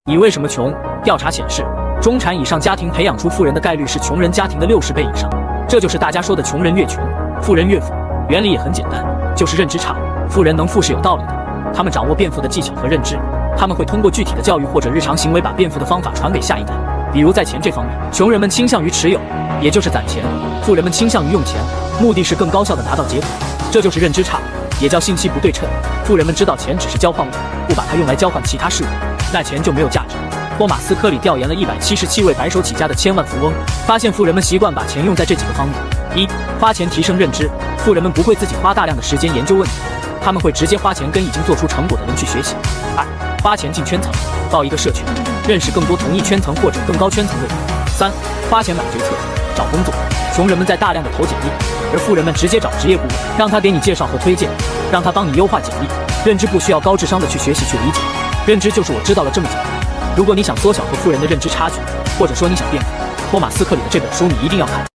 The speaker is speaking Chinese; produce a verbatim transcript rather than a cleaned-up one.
你为什么穷？调查显示，中产以上家庭培养出富人的概率是穷人家庭的六十倍以上。这就是大家说的穷人越穷，富人越富。原理也很简单，就是认知差。富人能富是有道理的，他们掌握变富的技巧和认知，他们会通过具体的教育或者日常行为把变富的方法传给下一代。比如在钱这方面，穷人们倾向于持有，也就是攒钱；富人们倾向于用钱，目的是更高效的拿到结果。这就是认知差，也叫信息不对称。富人们知道钱只是交换物，不把它用来交换其他事物，那钱就没有价值。托马斯·科里调研了一百七十七位白手起家的千万富翁，发现富人们习惯把钱用在这几个方面：一、花钱提升认知，富人们不会自己花大量的时间研究问题，他们会直接花钱跟已经做出成果的人去学习；二、花钱进圈层，造一个社群，认识更多同一圈层或者更高圈层的人；三、花钱买决策，找工作，穷人们在大量的投简历，而富人们直接找职业顾问，让他给你介绍和推荐，让他帮你优化简历。认知不需要高智商的去学习去理解，认知就是我知道了这么简单。如果你想缩小和富人的认知差距，或者说你想变富，托马斯·克里的这本书你一定要看。